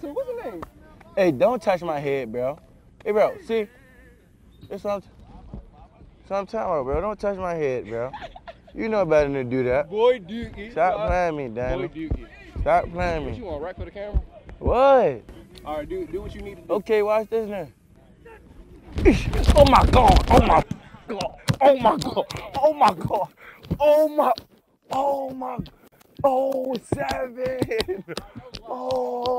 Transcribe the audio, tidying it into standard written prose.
So what's the name? Hey, don't touch my head, bro. Hey, bro, see? That's what I'm talking about, bro. Don't touch my head, bro. You know better than to do that. Boy Dookie. Stop playing me, Boy Danny. Dookie. Stop playing What you me. want, right for the camera? What? All right, do what you need to do. Okay, watch this now. Oh my God! Oh my God! Oh my God! Oh my God! Oh my! Oh my! Oh, 7! Oh.